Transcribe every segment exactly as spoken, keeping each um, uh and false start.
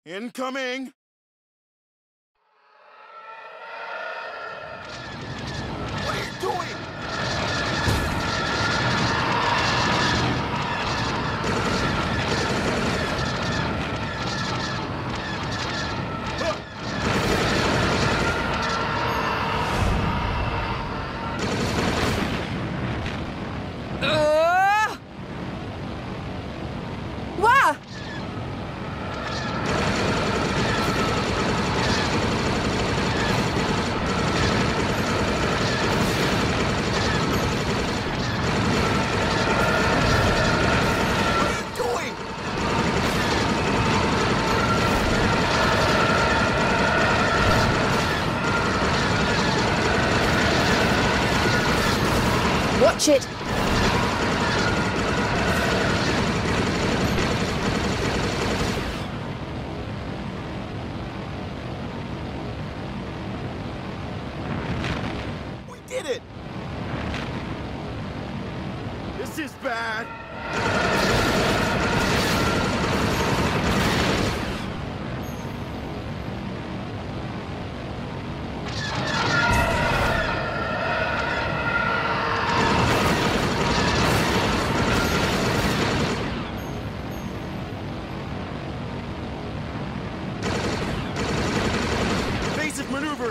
Incoming! What are you doing? Watch it! We did it! This is bad! Maneuvers!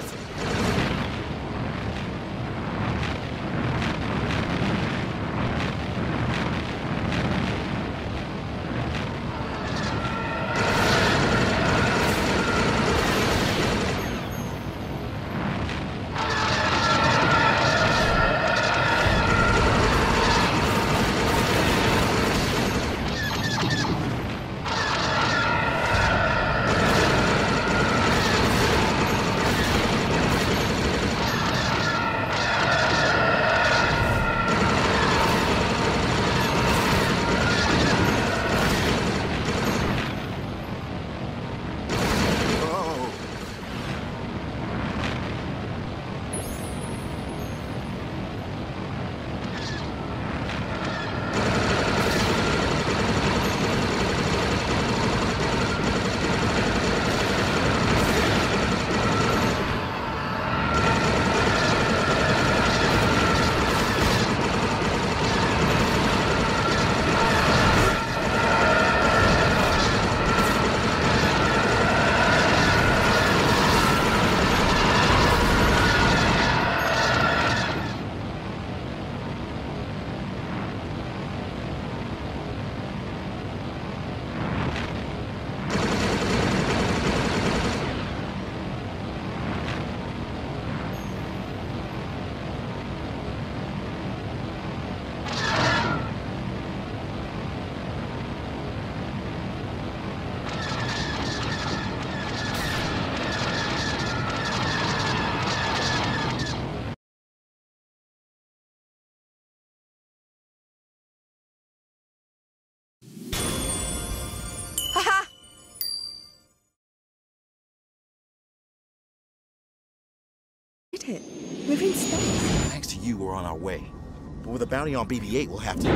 It. We're in space. Thanks to you, we're on our way. But with a bounty on B B eight, we'll have to...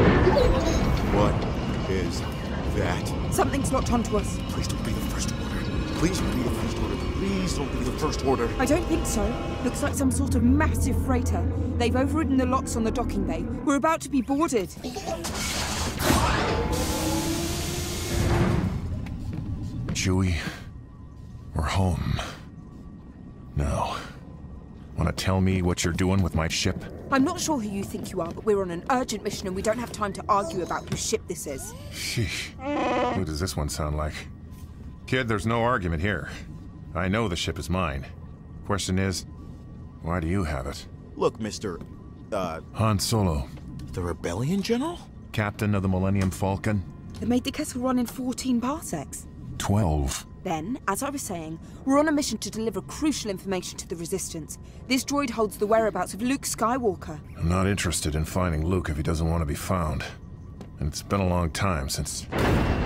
What is that? Something's locked onto us. Please don't be the first order. Please don't be the first order. Please don't be the first order. I don't think so. Looks like some sort of massive freighter. They've overridden the locks on the docking bay. We're about to be boarded. Chewie, we're home. Now, want to tell me what you're doing with my ship? I'm not sure who you think you are, but we're on an urgent mission and we don't have time to argue about whose ship this is. Sheesh. Who does this one sound like? Kid, there's no argument here. I know the ship is mine. Question is, why do you have it? Look, Mister Uh... Han Solo. The Rebellion General? Captain of the Millennium Falcon. They made the Kessel run in fourteen parsecs. Twelve. Then, as I was saying, we're on a mission to deliver crucial information to the Resistance. This droid holds the whereabouts of Luke Skywalker. I'm not interested in finding Luke if he doesn't want to be found. And it's been a long time since...